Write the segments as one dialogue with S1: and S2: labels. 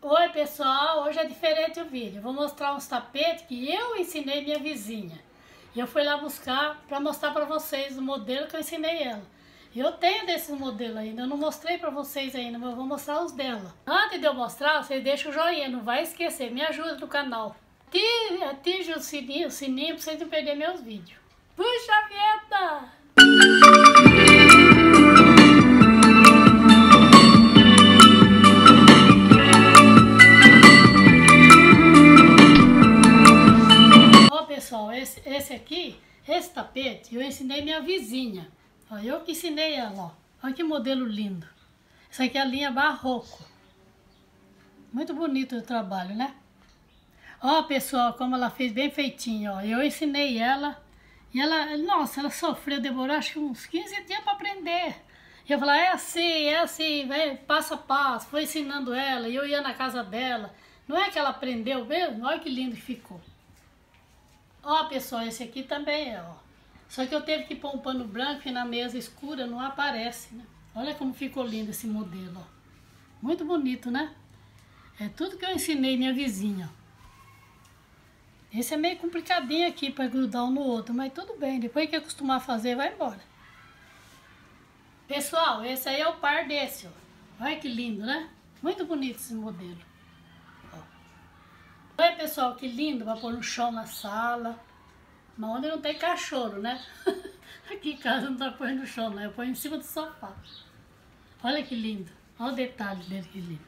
S1: Oi pessoal, hoje é diferente o vídeo. Eu vou mostrar uns tapetes que eu ensinei minha vizinha. Eu fui lá buscar para mostrar para vocês o modelo que eu ensinei ela. Eu tenho desses modelos ainda, eu não mostrei para vocês ainda, mas eu vou mostrar os dela. Antes de eu mostrar, vocês deixam o joinha, não vai esquecer, me ajuda no canal. Atinge o sininho para vocês não perderem meus vídeos. Puxa a vinheta! Pessoal, esse tapete eu ensinei minha vizinha. Ó, eu que ensinei ela, ó. Olha que modelo lindo. Essa aqui é a linha Barroco. Muito bonito o trabalho, né? Ó, pessoal, como ela fez bem feitinho, ó. Eu ensinei ela e ela, nossa, ela sofreu, demorou acho que uns 15 dias para aprender. E eu falei, é assim, vai, passo a passo. Foi ensinando ela e eu ia na casa dela. Não é que ela aprendeu mesmo? Olha que lindo que ficou. Ó, pessoal, esse aqui também é, ó. Só que eu teve que pôr um pano branco e na mesa escura não aparece, né? Olha como ficou lindo esse modelo, ó. Muito bonito, né? É tudo que eu ensinei minha vizinha. Esse é meio complicadinho aqui para grudar um no outro, mas tudo bem. Depois que acostumar a fazer, vai embora. Pessoal, esse aí é o par desse, ó. Olha que lindo, né? Muito bonito esse modelo. Olha, pessoal, que lindo, vai pôr no chão na sala, mas onde não tem cachorro, né? Aqui em casa não tá pondo no chão, né? Eu ponho em cima do sofá. Olha que lindo, olha o detalhe dele, que lindo.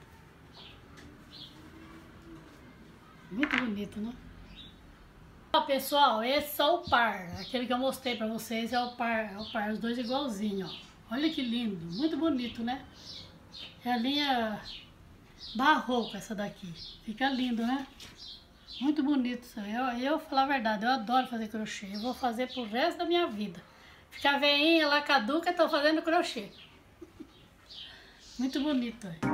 S1: Muito bonito, né? Ó, pessoal, esse é o par, aquele que eu mostrei pra vocês é o par, os dois igualzinhos, ó. Olha que lindo, muito bonito, né? É a linha Barroco essa daqui, fica lindo, né? Muito bonito isso aí. Eu falar a verdade, eu adoro fazer crochê. Eu vou fazer pro resto da minha vida. Ficar veinha lá caduca, tô fazendo crochê. Muito bonito aí.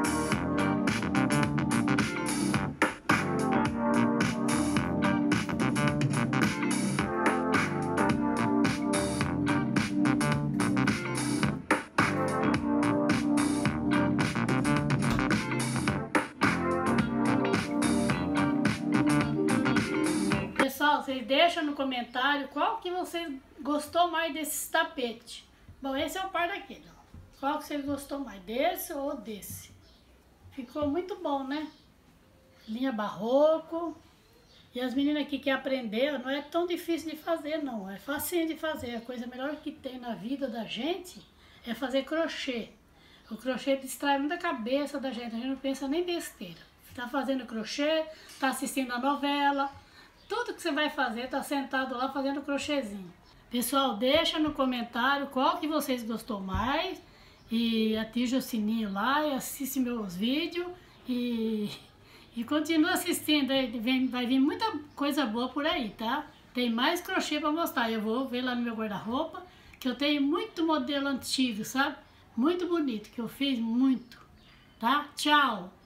S1: Pessoal, vocês deixam no comentário qual que vocês gostou mais desse tapete. Bom, esse é o par daquele, ó. Qual que vocês gostou mais, desse ou desse? Ficou muito bom, né? Linha Barroco. E as meninas que querem aprender, não é tão difícil de fazer, não. É facinho de fazer. A coisa melhor que tem na vida da gente é fazer crochê. O crochê distrai muito a cabeça da gente não pensa nem besteira. Tá fazendo crochê, tá assistindo a novela. Tudo que você vai fazer, tá sentado lá fazendo crochêzinho. Pessoal, deixa no comentário qual que vocês gostou mais. E atinja o sininho lá e assiste meus vídeos. E continua assistindo, vai vir muita coisa boa por aí, tá? Tem mais crochê pra mostrar. Eu vou ver lá no meu guarda-roupa, que eu tenho muito modelo antigo, sabe? Muito bonito, que eu fiz muito, tá? Tchau!